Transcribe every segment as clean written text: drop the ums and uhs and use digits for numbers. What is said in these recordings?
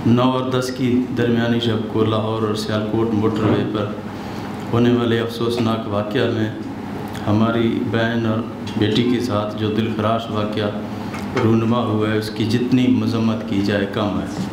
9 اور 10 کی درمیانی شب کو لاہور اور سیالکوٹ موٹر وے پر ہونے والے افسوسناک واقعہ میں ہماری بہن اور بیٹی کے ساتھ جو دل خراش واقعہ رونما ہوا ہے، اس کی جتنی مذمت کی جائے کم ہے۔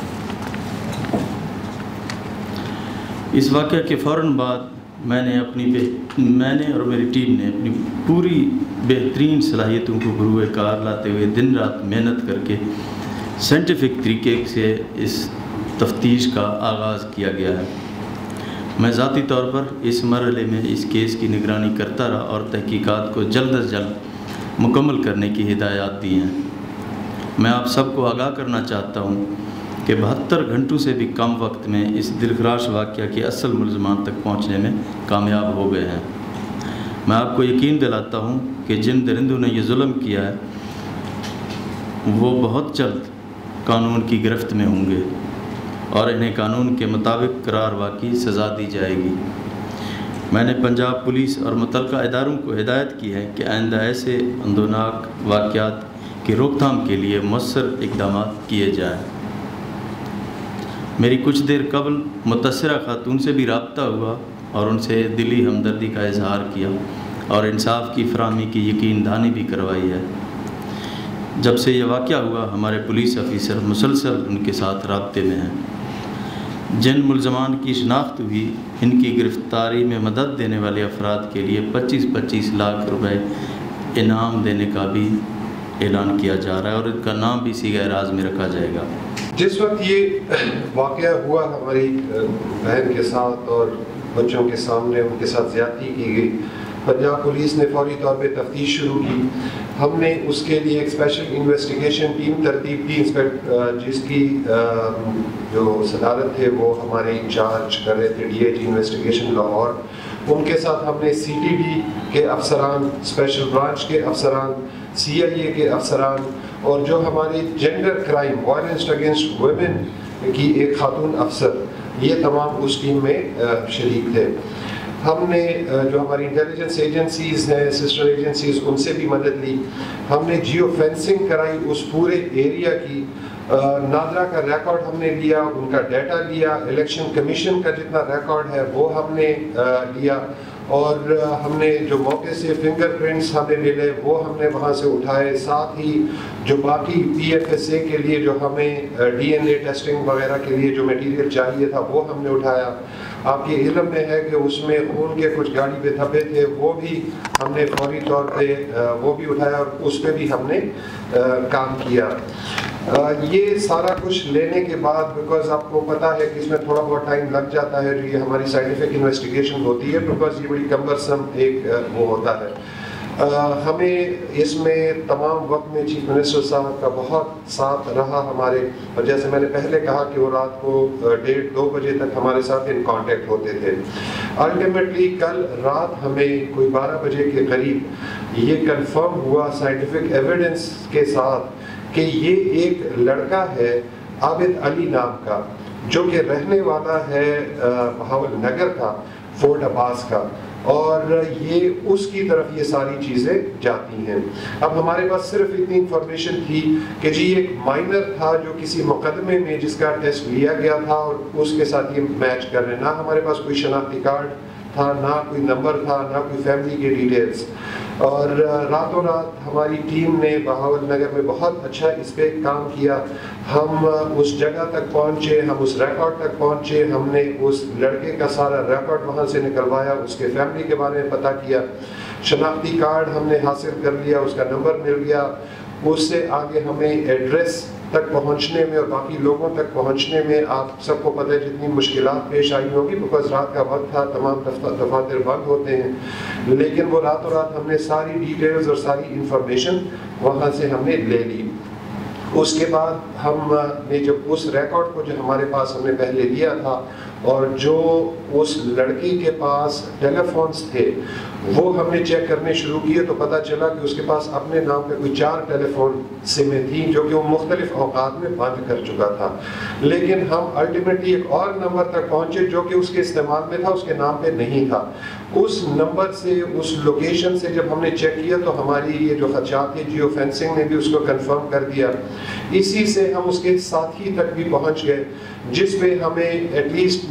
اس واقعہ کے فوراً بعد میں نے اور میری ٹیم نے اپنی پوری بہترین صلاحیتوں کو بروئے کار لاتے ہوئے دن رات محنت کر کے سائنٹیفک طریقے سے اس تفتیش کا آغاز کیا گیا ہے۔ میں ذاتی طور پر اس مرحلے میں اس کیس کی نگرانی کرتا رہا اور تحقیقات کو جلد از جلد مکمل کرنے کی ہدایات دی ہیں۔ میں آپ سب کو آگاہ کرنا چاہتا ہوں کہ 72 گھنٹوں سے بھی کم وقت میں اس دلخراش واقعہ کے اصل ملزمان تک پہنچنے میں کامیاب ہو گئے ہیں۔ میں آپ کو یقین دلاتا ہوں کہ جن درندوں نے یہ ظلم کیا ہے وہ بہت جلد قانون کی گرفت میں ہوں گے اور انہیں قانون کے مطابق قرار واقعی سزا دی جائے گی۔ میں نے پنجاب پولیس اور متعلقہ اداروں کو ہدایت کی ہے کہ آئندہ ایسے اندوناک واقعات کی روک تھام کے لیے مؤثر اقدامات کیے جائیں۔ میری کچھ دیر قبل متاثرہ خاتون سے بھی رابطہ ہوا اور ان سے دلی ہمدردی کا اظہار کیا اور انصاف کی فراہمی کی یقین دہانی بھی کروائی ہے۔ جب سے یہ واقعہ ہوا ہمارے پولیس افیسر مسلسل ان کے ساتھ رابطے میں ہیں۔ جن ملزمان کی شناخت ہوئی ان کی گرفتاری میں مدد دینے والے افراد کے لیے 25 لاکھ روپے انعام دینے کا بھی اعلان کیا جا رہا ہے اور ان کا نام بھی صیغہ راز میں رکھا جائے گا۔ جس وقت یہ واقعہ ہوا ہماری بہن کے ساتھ اور بچوں کے سامنے ان کے ساتھ زیادتی کی گئی، پنجاب پولیس نے فوری طور پہ تفتیش شروع کی۔ ہم نے اس کے لیے ایک اسپیشل انویسٹیگیشن ٹیم ترتیب کی، جس کی جو صدارت تھے وہ ہمارے انچارج کر رہے تھے DIG انویسٹیگیشن لاہور۔ ان کے ساتھ ہم نے CTD کے افسران، اسپیشل برانچ کے افسران، CIA کے افسران اور جو ہماری gender crime violence against women کی ایک خاتون افسر، یہ تمام اس ٹیم میں شریک تھے۔ ہم نے جو ہماری انٹیلیجنس ایجنسیز ہیں، سسٹر ایجنسیز، ان سے بھی مدد لی۔ ہم نے جیو فینسنگ کرائی اس پورے ایریا کی، نادرا کا ریکارڈ ہم نے لیا، ان کا ڈیٹا لیا، الیکشن کمیشن کا جتنا ریکارڈ ہے وہ ہم نے لیا، اور ہم نے جو موقع سے فنگر پرنٹس ہمیں ملے وہ ہم نے وہاں سے اٹھائے، ساتھ ہی جو باقی PFSA کے لیے جو ہمیں DNA ٹیسٹنگ وغیرہ کے لیے جو میٹیریل چاہیے تھا وہ ہم نے اٹھایا۔ آپ کے علم میں ہے کہ اس میں خون کے کچھ گاڑی پہ دھبے تھے، وہ بھی ہم نے فوری طور پہ وہ بھی اٹھایا اور اس پہ بھی ہم نے کام کیا۔ یہ سارا کچھ لینے کے بعد، بیکاز آپ کو پتہ ہے کہ اس میں تھوڑا بہت ٹائم لگ جاتا ہے، یہ ہماری سائنٹیفک انویسٹیگیشن ہوتی ہے، بیکاز یہ بڑی کمبرسم ایک وہ ہوتا ہے۔ ہمیں اس میں تمام وقت میں چیف منسٹر صاحب کا بہت ساتھ رہا ہمارے، اور جیسے میں نے پہلے کہا کہ وہ رات کو 1:30-2 بجے تک ہمارے ساتھ ان کانٹیکٹ ہوتے تھے۔ الٹیمیٹلی کل رات ہمیں کوئی 12 بجے کے قریب یہ کنفرم ہوا سائنٹیفک ایویڈنس کے ساتھ کہ یہ ایک لڑکا ہے عابد علی نام کا، جو کہ رہنے والا ہے بہاول نگر کا، فورٹ عباس کا، اور یہ اس کی طرف یہ ساری چیزیں جاتی ہیں۔ اب ہمارے پاس صرف اتنی انفارمیشن تھی کہ جی ایک مائنر تھا جو کسی مقدمے میں جس کا ٹیسٹ لیا گیا تھا اور اس کے ساتھ یہ میچ کر رہے ہیں۔ نہ ہمارے پاس کوئی شناختی کارڈ تھا، نہ کوئی نمبر تھا، نہ کوئی فیملی کے ڈیٹیلز، اور راتوں رات ہماری ٹیم نے بہاول نگر میں بہت اچھا اس پہ کام کیا۔ ہم اس جگہ تک پہنچے، ہم اس ریکارڈ تک پہنچے، ہم نے اس لڑکے کا سارا ریکارڈ وہاں سے نکلوایا، اس کے فیملی کے بارے میں پتہ کیا، شناختی کارڈ ہم نے حاصل کر لیا، اس کا نمبر مل گیا۔ اس سے آگے ہمیں ایڈریس تک پہنچنے میں اور باقی لوگوں تک پہنچنے میں آپ سب کو پتہ ہے جتنی مشکلات پیش آئی ہوگی، بیکاز رات کا وقت تھا، تمام دفاتر بند ہوتے ہیں، لیکن وہ راتوں رات ہم نے ساری ڈیٹیلز اور ساری انفارمیشن وہاں سے ہم نے لے لی۔ اس کے بعد ہم نے جب اس ریکارڈ کو جو ہمارے پاس ہم نے پہلے لیا تھا اور جو اس لڑکی کے پاس ٹیلی فونز تھے وہ ہم نے چیک کرنے شروع کیے تو پتہ چلا کہ اس کے پاس اپنے نام پہ کوئی 4 ٹیلی فون سمیں تھیں جو کہ وہ مختلف اوقات میں بند کر چکا تھا. لیکن ہم الٹیمیٹلی ایک اور نمبر تک پہنچے جو کہ اس کے استعمال میں تھا, اس کے نام پہ نہیں تھا. اس نمبر سے, اس لوکیشن سے جب ہم نے چیک کیا تو ہماری یہ جو خدشات تھے جیو فینسنگ نے بھی اس کو کنفرم کر دیا. اسی سے ہم اس کے ساتھی تک بھی پہنچ گئے جس میں ہمیں ایٹ لیسٹ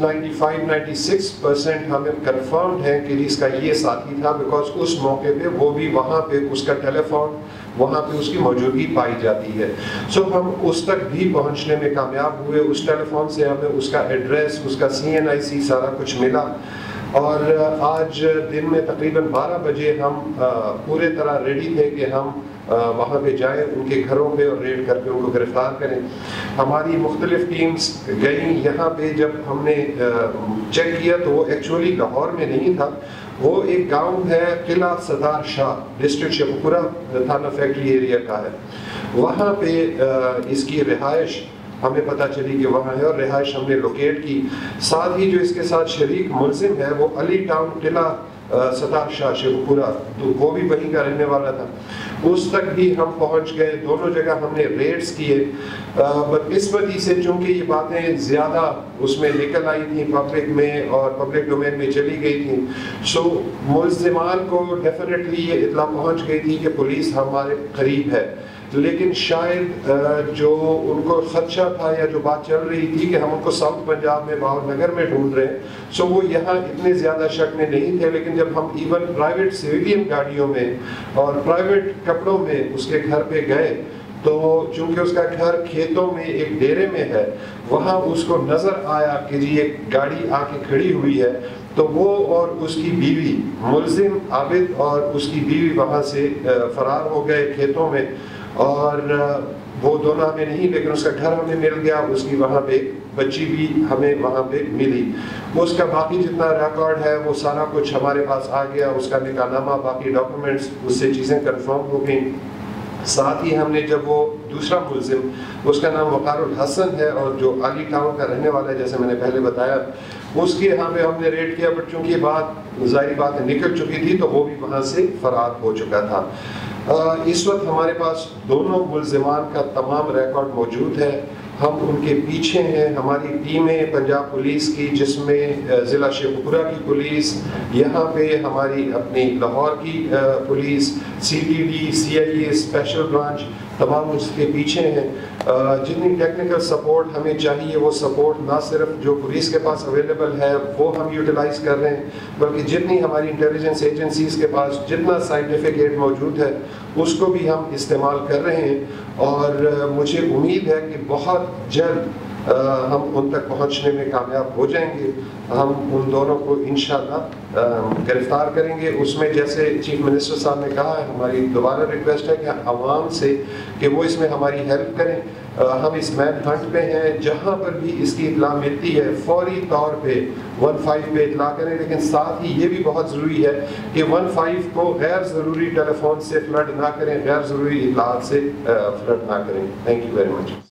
95-96% ہمیں کنفرمڈ ہے کہ اس کا یہ ساتھی تھا, بیکاز اس موقع پہ وہ بھی وہاں پہ اس کا ٹیلی فون وہاں پہ اس کی موجودگی پائی جاتی ہے. سو ہم اس تک بھی پہنچنے میں کامیاب ہوئے. اس ٹیلی فون سے ہمیں اس کا ایڈریس, اس کا CNIC سارا کچھ ملا. اور آج دن میں تقریباً 12 بجے ہم پورے طرح ریڈی تھے کہ ہم وہاں پہ جائیں ان کے گھروں پہ اور ریڈ کر کے ان کو گرفتار کریں. ہماری مختلف ٹیمز گئیں یہاں پہ. جب ہم نے چیک کیا تو وہ ایکچولی لاہور میں نہیں تھا, وہ ایک گاؤں ہے قلعہ ستار شاہ, ڈسٹرکٹ شیخوپورہ تھانہ فیکٹری ایریا کا ہے. وہاں پہ اس کی رہائش ہمیں پتہ چلی کہ وہاں ہے اور رہائش ہم نے لوکیٹ کی. ساتھ ہی جو اس کے ساتھ شریک ملزم ہے وہ علی ٹاؤن قلعہ ستار شاہ شیخوپورہ, تو وہ بھی وہیں کا رہنے والا تھا. اس تک بھی ہم پہنچ گئے. دونوں جگہ ہم نے ریڈز کیے. بدقسمتی سے چونکہ یہ باتیں زیادہ اس میں نکل آئی تھیں پبلک میں اور پبلک ڈومین میں چلی گئی تھیں, سو ملزمان کو ڈیفینیٹلی یہ اطلاع پہنچ گئی تھی کہ پولیس ہمارے قریب ہے. لیکن شاید جو ان کو خدشہ تھا یا جو بات چل رہی تھی کہ ہم ان کو ساؤتھ پنجاب میں باور نگر میں ڈھونڈ رہے ہیں, سو وہ یہاں اتنے زیادہ شک میں نہیں تھے. لیکن جب ہم ایون پرائیویٹ سویلین گاڑیوں میں اور پرائیویٹ کپڑوں میں اس کے گھر پہ گئے تو چونکہ اس کا گھر کھیتوں میں ایک ڈیرے میں ہے, وہاں اس کو نظر آیا کہ جی ایک گاڑی آ کے کھڑی ہوئی ہے, تو وہ اور اس کی بیوی ملزم عابد اور اس کی بیوی وہاں سے فرار ہو گئے کھیتوں میں. اور وہ دونوں ہمیں نہیں, لیکن اس کا گھر ہمیں مل گیا, اس کی وہاں پہ بچی بھی ہمیں وہاں پہ ملی. اس کا باقی جتنا ریکارڈ ہے وہ سارا کچھ ہمارے پاس آ گیا, اس کا نکاح نامہ, باقی ڈاکومنٹس, اس سے چیزیں کنفرم ہو گئیں. ساتھ ہی ہم نے جب وہ دوسرا ملزم, اس کا نام وقار الحسن ہے اور جو علی ٹاؤن کا رہنے والا ہے جیسے میں نے پہلے بتایا, اس کے یہاں پہ ہم نے ریڈ کیا, بٹ چونکہ یہ بات ظاہری بات نکل چکی تھی تو وہ بھی وہاں سے فرار ہو چکا تھا. اس وقت ہمارے پاس دونوں ملزمان کا تمام ریکارڈ موجود ہے. ہم ان کے پیچھے ہیں. ہماری ٹیمیں پنجاب پولیس کی, جس میں ضلع شیخوپورہ کی پولیس, یہاں پہ ہماری اپنی لاہور کی police, CTD, CIA special branch, تمام اس کے پیچھے ہیں. جتنی ٹیکنیکل سپورٹ ہمیں چاہیے وہ سپورٹ نہ صرف جو پولیس کے پاس اویلیبل ہے وہ ہم یوٹیلائز کر رہے ہیں, بلکہ جتنی ہماری انٹیلیجنس ایجنسیز کے پاس جتنا سائنٹیفک ایڈ موجود ہے اس کو بھی ہم استعمال کر رہے ہیں. اور مجھے امید ہے کہ بہت جلد ہم ان تک پہنچنے میں کامیاب ہو جائیں گے. ہم ان دونوں کو انشاءاللہ گرفتار کریں گے. اس میں جیسے چیف منسٹر صاحب نے کہا ہے, ہماری دوبارہ ریکویسٹ ہے کہ عوام سے کہ وہ اس میں ہماری ہیلپ کریں. ہم اس مین ہنٹ پہ ہیں, جہاں پر بھی اس کی اطلاع ملتی ہے فوری طور پہ 15 پہ اطلاع کریں. لیکن ساتھ ہی یہ بھی بہت ضروری ہے کہ 15 کو غیر ضروری ٹیلی فون سے فلڈ نہ کریں, غیر ضروری اطلاعات سے فلڈ نہ کریں. Thank you very much.